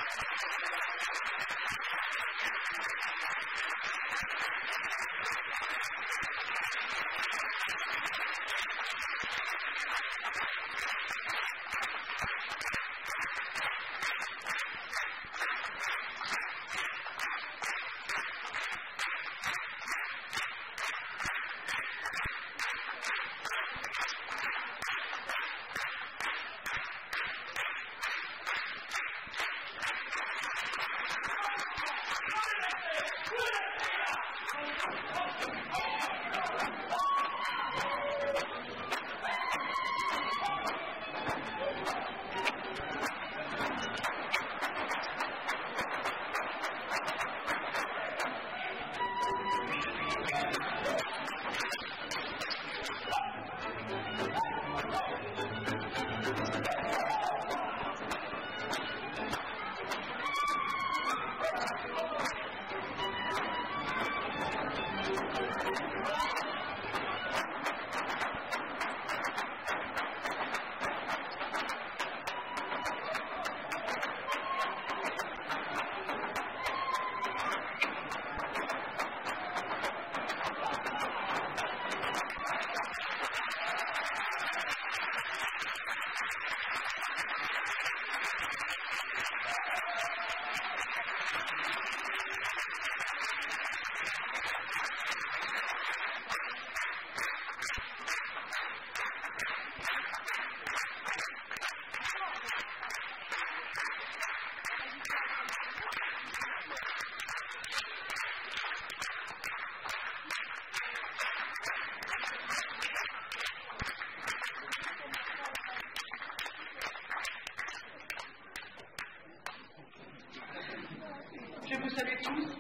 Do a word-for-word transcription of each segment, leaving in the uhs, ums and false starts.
vous savez tous,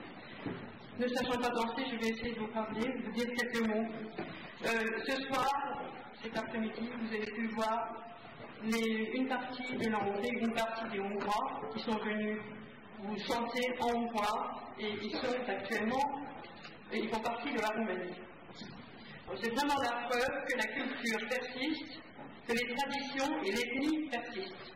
ne sachant pas danser, je vais essayer de vous parler, de vous dire quelques mots. Euh, ce soir, cet après-midi, vous avez pu voir les, une partie de la Hongrie, une partie des Hongrois qui sont venus vous chanter en hongrois et ils sont actuellement, et ils font partie de la Roumanie. C'est vraiment la preuve que la culture persiste, que les traditions et l'ethnie persistent.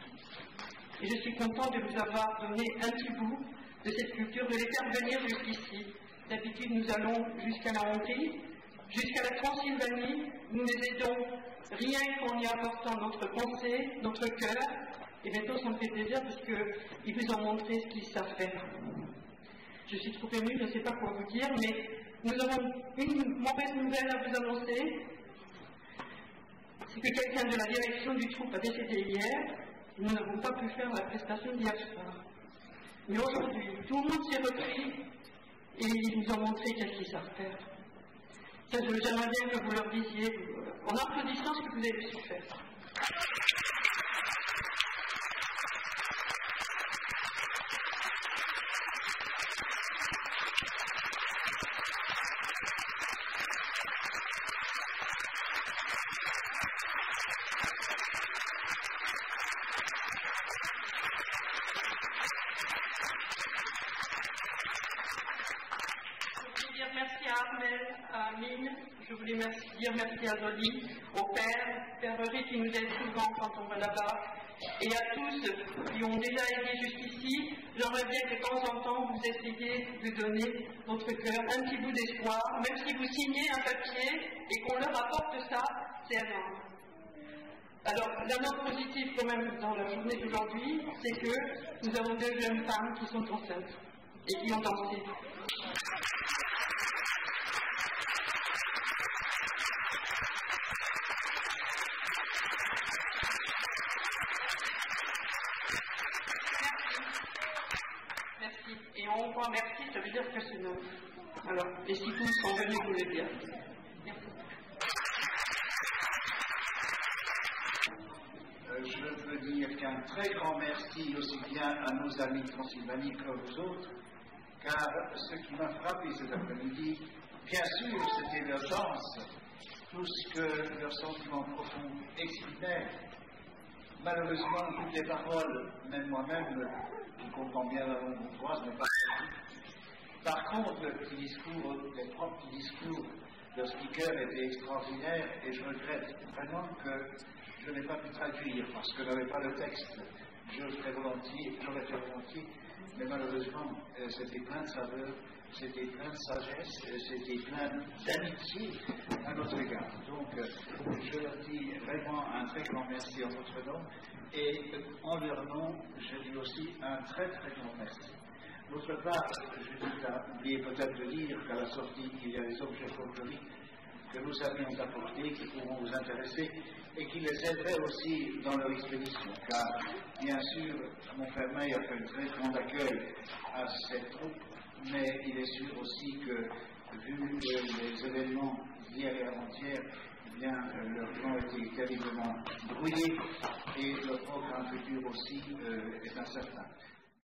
Et je suis content de vous avoir donné un petit bout de cette culture, de les faire venir jusqu'ici. D'habitude, nous allons jusqu'à la Hongrie, jusqu'à la Transylvanie, nous les aidons rien qu'en y apportant notre pensée, notre cœur, et bientôt ça me fait plaisir parce qu'ils vous ont montré ce qu'ils savent faire. Je suis trop émue, je ne sais pas quoi vous dire, mais nous avons une mauvaise nouvelle à vous annoncer. C'est que quelqu'un de la direction du troupe a décédé hier. Nous n'avons pas pu faire la prestation d'hier soir. Mais aujourd'hui, tout le monde s'est repris et ils nous ont montré qu'est-ce qu'ils savent faire. J'aimerais bien que vous leur disiez, en applaudissant, ce que vous avez su faire. Merci à Armel, à Amine, je voulais merci, dire merci à Zoli, au père, Père Henri qui nous aide souvent quand on va là-bas, et à tous qui ont déjà aidé jusqu'ici. J'aimerais bien que de temps en temps vous essayiez de donner votre cœur, un petit bout d'espoir, même si vous signez un papier et qu'on leur apporte ça, c'est énorme. Alors, la note positive quand même dans la journée d'aujourd'hui, c'est que nous avons deux jeunes femmes qui sont enceintes et qui ont dansé. Et en hongrois, merci, ça veut dire que c'est nous. Alors, les six pouces sont venus vous le dire. Euh, je veux dire qu'un très grand merci aussi bien à nos amis de Transylvanie qu'aux autres, car ce qui m'a frappé cet après-midi, bien sûr, c'était leur danse, tout ce que leurs sentiments profonds exprimaient. Malheureusement, toutes les paroles, même moi-même, qui comprends bien la langue hongroise, n'est pas. Par contre, le petit discours, les trois petits discours de speaker étaient extraordinaires et je regrette vraiment que je n'ai pas pu traduire parce que je n'avais pas le texte. je le ferai volontiers, j'aurais fait volontiers, mais malheureusement, euh, c'était plein de saveur, c'était plein de sagesse, euh, c'était plein d'amitié à notre égard. Donc, euh, je leur dis vraiment un très grand merci en votre nom, et euh, en leur nom, je dis aussi un très très grand merci. D'autre part, je dis à oublier peut-être de dire qu'à la sortie, il y a des objets folkloriques que nous avions apportés, qui pourront vous intéresser, et qui les aideraient aussi dans leur expédition. Car, bien sûr, mon frère May a fait un très grand accueil à cette troupe, mais il est sûr aussi que, vu les événements d'hier et avant-hier, eh bien, leur plan a été terriblement brouillé, et le programme futur aussi euh, est incertain.